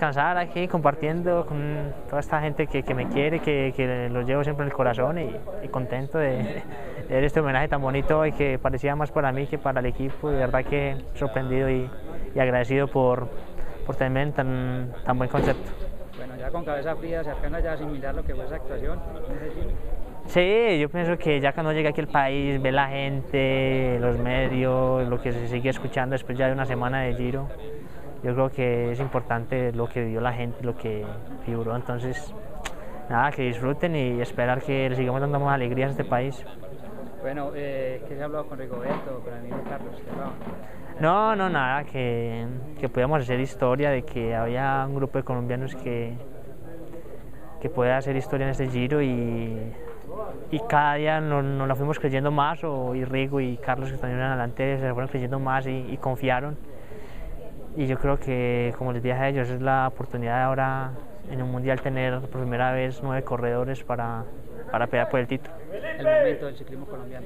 descansar aquí compartiendo con toda esta gente que me quiere, que los llevo siempre en el corazón y contento de ver este homenaje tan bonito y que parecía más para mí que para el equipo. De verdad que sorprendido y agradecido por tener tan buen concepto. Bueno, ya con cabeza fría, ¿se alcanza ya a asimilar lo que fue esa actuación? Sí, yo pienso que ya cuando llegue aquí al país, ve la gente, los medios, lo que se sigue escuchando después ya de una semana de Giro, yo creo que es importante lo que vivió la gente, lo que vibró. Entonces, nada, que disfruten y esperar que le sigamos dando más alegrías a este país. Bueno, ¿qué se ha hablado con Rigoberto, con el amigo Carlos? No, nada, que podíamos hacer historia, de que había un grupo de colombianos que puede hacer historia en este Giro y cada día nos la fuimos creyendo más, y Rigo y Carlos que están adelante se la fueron creyendo más y confiaron. Y yo creo que, como les dije a ellos, es la oportunidad de ahora en un mundial tener por primera vez 9 corredores para pelear por el título. El momento del ciclismo colombiano.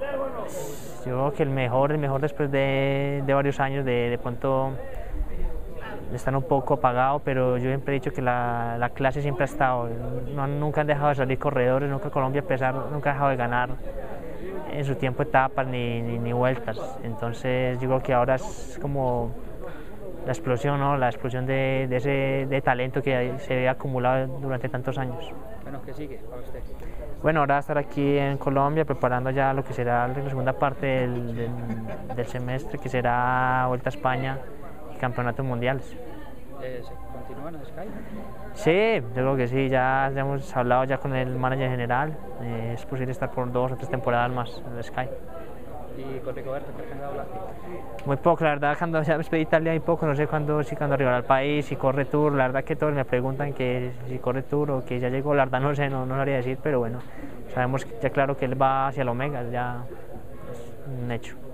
Yo creo que el mejor después de varios años de pronto están un poco apagados, pero yo siempre he dicho que la clase siempre ha estado, nunca han dejado de salir corredores, nunca Colombia nunca ha dejado de ganar en su tiempo etapas ni vueltas. Entonces yo creo que ahora es como la explosión, ¿no? La explosión de ese talento que se había acumulado durante tantos años. Bueno, ¿qué sigue para usted? Bueno, ahora estar aquí en Colombia preparando ya lo que será la segunda parte del semestre, que será Vuelta a España y Campeonatos Mundiales. ¿Se continúa en Sky? Sí, yo creo que sí, ya hemos hablado ya con el manager general, es posible estar por 2 o 3 temporadas más en Sky. ¿Y con Rigoberto qué alcanza a hablar? Muy poco, la verdad, cuando ya me despedí de Italia muy poco, no sé si cuando arribará al país, si corre Tour, la verdad que todos me preguntan que si corre Tour o que ya llegó, la verdad no sé, no sabría decir, pero bueno, sabemos ya claro que él va hacia el Omega, ya es un hecho.